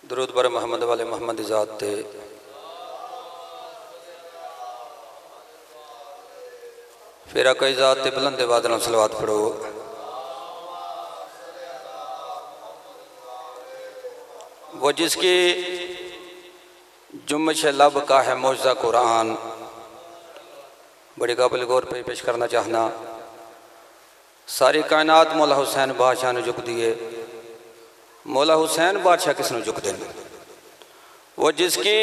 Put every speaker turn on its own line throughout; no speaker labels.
दरूद बर मोहम्मद वाले मोहम्मद ज़ात थे। फिर कोई ज़ात थे बुलंद बादलों सलवात पढ़ो। वो जिसकी जुम्मश लब का है मौज़ा कुरान, बड़ी काबिल गौर पे पेश करना चाहना। सारी कायनात मौला हुसैन बादशाह ने झुक दिए। मौला हुसैन बादशाह किसने झुक देने? वो जिसकी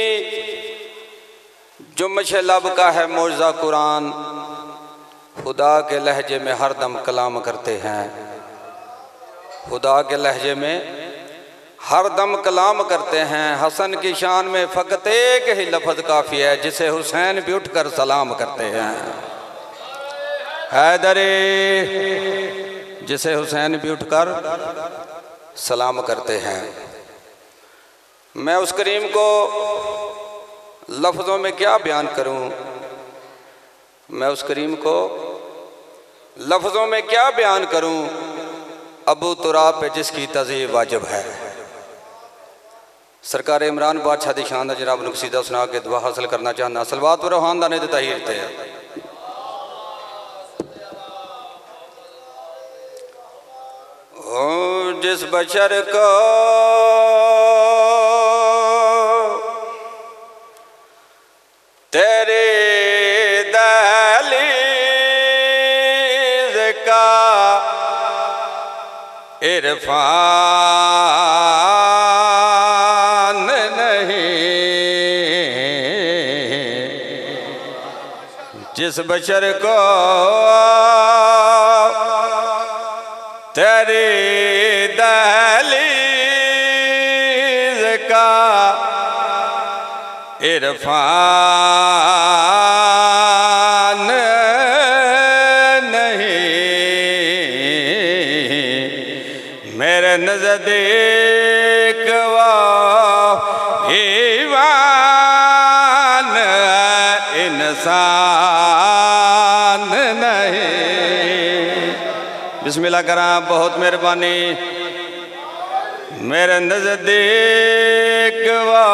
जुम्मश लब का है मौज़ा कुरान, खुदा के लहजे में हर दम कलाम करते हैं। खुदा के लहजे में हर दम कलाम करते हैं। हसन की शान में फ़कत एक ही लफ्ज़ काफ़ी है, जिसे हुसैन भी उठकर सलाम करते हैं। हैदरे, जिसे हुसैन भी उठकर सलाम करते हैं। मैं उस करीम को लफ्ज़ों में क्या बयान करूं? मैं उस करीम को लफ्ज़ों में क्या बयान करूं? अबू तुराब पे जिसकी तज़ीब वाजिब है। सरकार इमरान बादशाह दी शान दा जनाब नुकसीदा सुना के दुआ हासिल करना चाहना। सलवात व रूहान दाने दे ताहीर ते ओ जिस बशर को तेरे दहलीज़ का इरफान जिस बशर को तेरी दहलीज़ का इरफान नहीं, मेरे नज़दीक वो ईमान इंसान नहीं। बिस्मिल्लाह करा, बहुत मेहरबानी। मेरे नज़दीक वो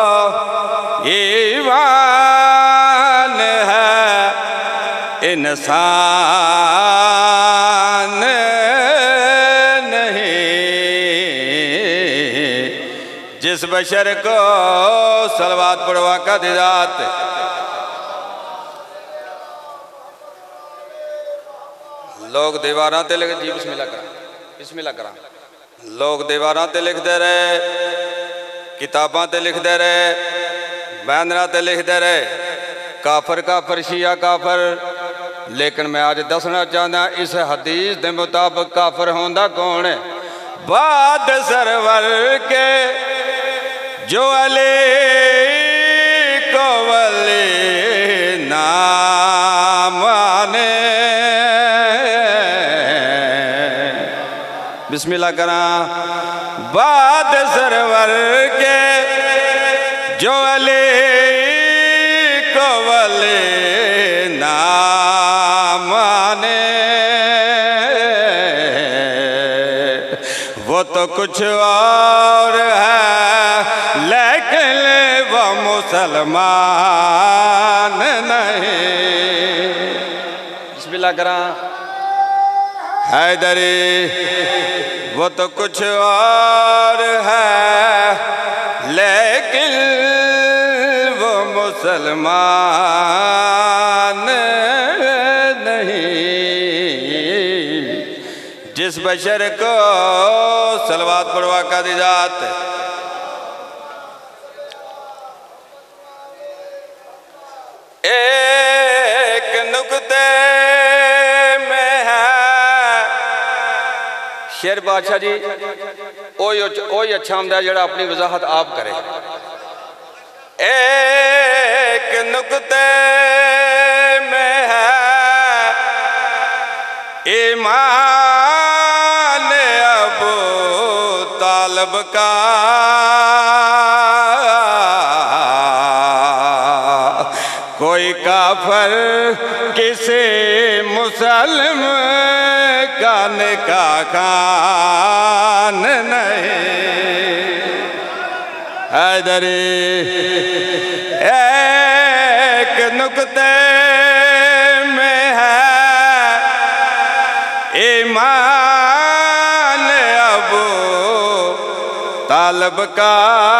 ईमान है इंसान नहीं, जिस बशर को सलवात पढ़वा का दिजात। लोग दीवारां ते लिख जी बिस्मिल्लाह करा, बिस्मिल्लाह करा। लोग दीवारां ते लिखते रहे, किताबां ते लिखते रहे, बैनरां ते लिखते रहे काफर काफर शिया काफर। लेकिन मैं आज दसना चाहना इस हदीस के मुताबिक काफर होंदा कौन है? बाद सरवर के जो अली को वली ना माने। बिस्मिल्लाह करा। बाद सरवर के जो अली को वली ना माने, वो तो कुछ और है लेकिन वो मुसलमान नहीं। बिस्मिल्लाह करा। हैदरी, वो तो कुछ और है लेकिन वो मुसलमान नहीं, जिस बशर को सलवात पढ़वा का दी जात। एक नुक्ते में है शेर बादशाह जी, ओही अच्छा होंदा जेड़ा अपनी वजाहत आप करे। एक नुक्ते में है ईमान अबू तालब का, कोई काफर किसी मुसलम का निकाह खान नहीं। हैदरी एक नुक्ते में है ईमान अबू तालिब का,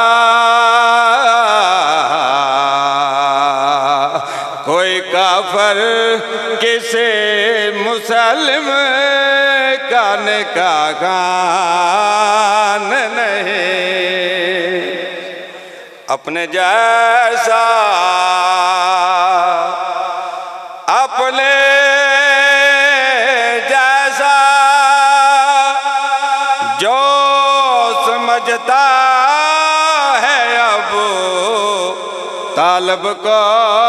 कोई काफर किसे मुसलिम का निकाह नहीं। अपने जैसा अपने जैसा जो समझता है अबू तालिब को,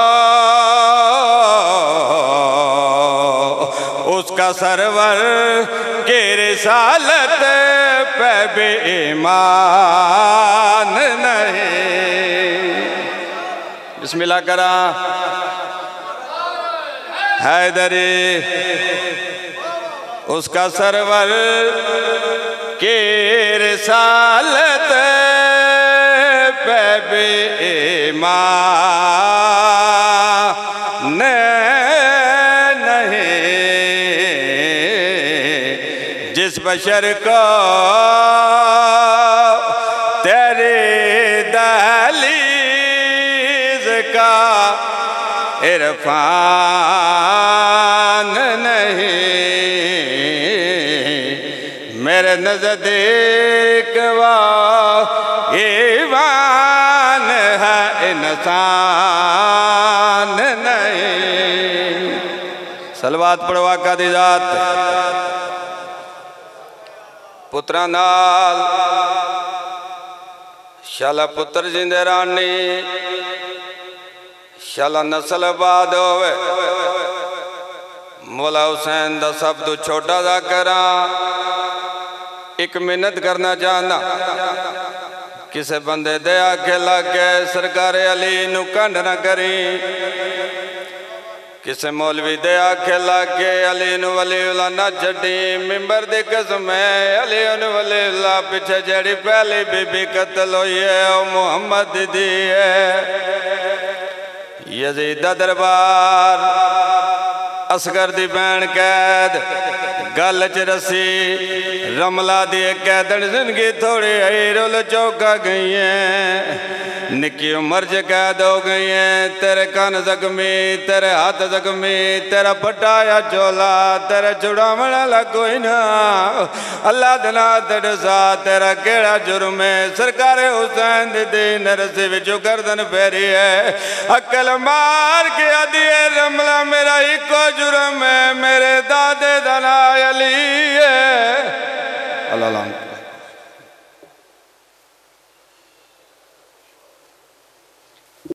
उसका सरवर के रिसालत पे भी ईमान नहीं। बिस्मिल्लाह करा। हैदरी उसका सरवर के रिसालत पे भी ईमान जिस बशर को तेरे दहलीज का इरफान नहीं, मेरे नज़दीक वो ईमान है इंसान नहीं। सलवात पढ़वा का दिजात पुत्रा नाल शाला पुत्र जिंदे रानी शाला नस्ल बाद होवे। मौला हुसैन दा सब तो छोटा दा करा एक मिन्नत करना चाहना, किसे बंदे दे आखे लग गए सरकार अली नू कंड ना करी, किसे मौलवी दे आखे लग के अली नू वलीउल्लाह ना छड्डी। मिंबर दी कसम है अली नू वलीउल्लाह पिछे जेड़ी पहली बीबी कत्ल हुई है वो मुहम्मद दी है। यजीद दा दरबार असगर दी भैन कैद गल च रसी रमला दी कैदन जिंदगी थोड़ी आई रुल चौका गई है, निकी उम्र च कैद हो गई है। तेरे कान जख्मी तेरे हाथ जख्मी तेरा पटाया चोला तेरे छुड़ावण वाला कोई ना, अल्लाह दना दसा तेरा केड़ा जुर्म है। सरकार हुसैन दी दीन रसी विचों गर्दन फेरी है, अकल मार के आदि रमला मेरा इको जुर्म है, मेरे दादे दा नाम अली है। अल्लाह